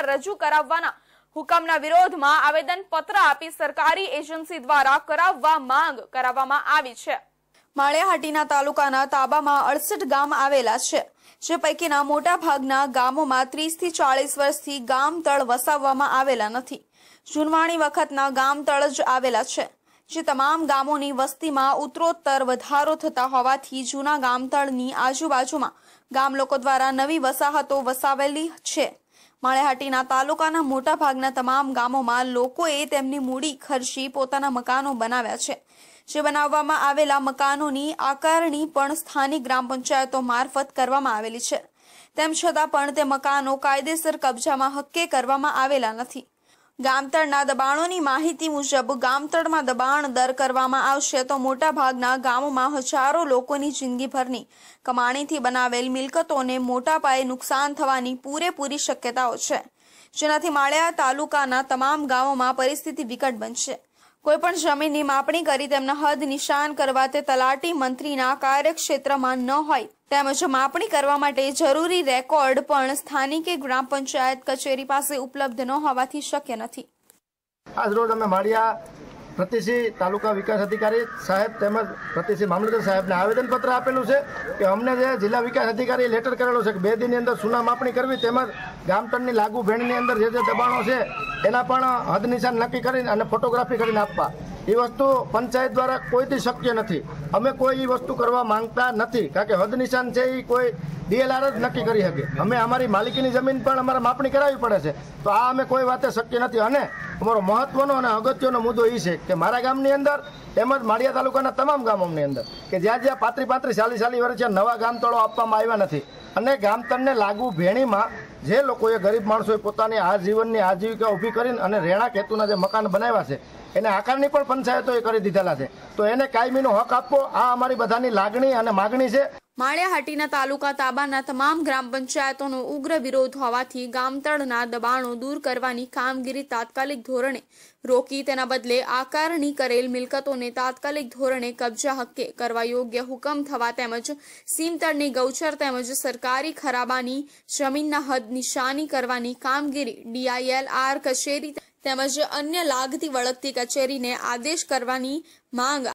પર રજૂ કરાવવાના હુકમના વિરોધમાં આવેદનપત્ર આપી સરકારી એજન્સી દ્વારા કરાવવા માંગ કરાવવામાં આવી છે। માળિયાહાટીના તાલુકાના તાબામાં 68 ગામ આવેલા છે, જે પૈકીના મોટા ભાગના ગામોમાં 30 થી 40 વર્ષથી ગામતળ વસાવવામાં આવેલા નથી। જૂનવાણી વખતના ગામતળ જ આવેલા છે, જે તમામ ગામોની વસ્તીમાં ઉત્તરોત્તર વધારો થતા હોવાથી જૂના ગામતળની આજુબાજુમાં ગામ લોકો દ્વારા નવી વસાહતો વસાવેલી છે। માળિયાહાટીના તાલુકાના મોટા ભાગના તમામ ગામોમાં લોકોએ તેમની મૂડી ખર્ચી પોતાના મકાનો બનાવ્યા છે, જે બનાવવામાં આવેલા મકાનોની આકારણી પણ સ્થાનિક ગ્રામ પંચાયતો મારફત કરવામાં આવેલી છે। તેમ છતાં પણ તે મકાનો કાયદેસર કબજામાં હક્કે કરવામાં આવેલા નથી। ગામતળના દબાણોની માહિતી મુજબ ગામતળમાં દબાણ દર કરવામાં આવશે તો મોટા ભાગના ગામોમાં હજારો લોકોની જિંદગીભરની કમાણીથી બનાવેલ મિલકતોને મોટા પાયે નુકસાન થવાની પૂરેપૂરી શક્યતાઓ છે, જેનાથી માળિયા તાલુકાના તમામ ગામોમાં પરિસ્થિતિ વિકટ બનશે। કોઈપણ જમીનની માપણી કરી તેમના હદ નિશાન કરવા તે તલાટી મંત્રીના કાર્યક્ષેત્રમાં ન હોય, તેમજ માપણી કરવા માટે જરૂરી રેકોર્ડ પણ સ્થાનિક ગ્રામ પંચાયત કચેરી પાસે ઉપલબ્ધ ન હોવાથી શક્ય નથી। આજરોજ અમે માળિયા પ્રતિસિંહ તાલુકા વિકાસ અધિકારી સાહેબ તેમજ પ્રતિસિંહ મામલતદાર સાહેબને આવેદનપત્ર આપેલું છે કે અમને જે જિલ્લા વિકાસ અધિકારીએ લેટર કરેલો છે કે 2 દિનની અંદર સુના માપણી કરવી તેમજ ગામતળની લાગુ ભેણની અંદર જે દબાણો છે એના પણ હદ નિશાન નક્કી કરીને અને ફોટોગ્રાફી કરીને આપવા। એ વસ્તુ પંચાયત દ્વારા કોઈથી શક્ય નથી। અમે કોઈ એ વસ્તુ કરવા માંગતા નથી, કારણ કે હદ નિશાન છે એ કોઈ DLR જ નક્કી કરી શકે। અમે અમારી માલિકીની જમીન પણ અમારે માપણી કરાવવી પડે છે, તો આ અમે કોઈ વાતે શક્ય નથી। અને અમારો મહત્વનો અને અગત્યનો મુદ્દો એ છે કે મારા ગામની અંદર તેમજ માળિયા તાલુકાના તમામ ગામોની અંદર કે જ્યાં 35 40 વર્ષથી નવા ગામતળો આપવામાં આવ્યા નથી અને ગામતળને લાગુ ભેણીમાં જે લોકોએ ગરીબ માણસોએ પોતાની આજીવનની આજીવિકા ઊભી કરીને અને રહેણાંક હેતુના જે મકાન બનાવ્યા છે એને આકારની પણ પંચાયતોએ કરી દીધેલા છે, તો એને કાયમીનો હક આપવો આ અમારી બધાની લાગણી અને માગણી છે। માળિયાહાટીના તાલુકા તાબાના તમામ ગ્રામ પંચાયતોનો ઉગ્ર વિરોધ હોવાથી ગામતળના દબાણો દૂર કરવાની કામગીરી તાત્કાલિક ધોરણે રોકી તેના બદલે આકારણી કરેલ મિલકતોને તાત્કાલિક ધોરણે કબજા હક્કે કરવા યોગ્ય હુકમ થવા તેમજ સીમતળની ગૌચર તેમજ સરકારી ખરાબાની જમીનના હદ નિશાની કરવાની કામગીરી DILR કચેરી તેમજ અન્ય લાગતી વળગતી કચેરીને આદેશ કરવાની માંગ